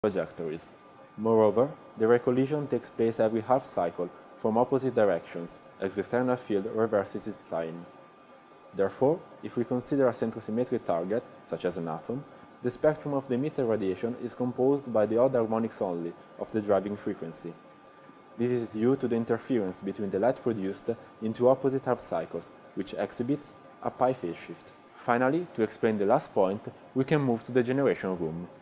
trajectories. Moreover, the ray collision takes place every half cycle from opposite directions, as the external field reverses its sign. Therefore, if we consider a centrosymmetric target, such as an atom, the spectrum of the emitted radiation is composed by the odd harmonics only of the driving frequency. This is due to the interference between the light produced in two opposite half cycles, which exhibits a pi phase shift. Finally, to explain the last point, we can move to the generation room.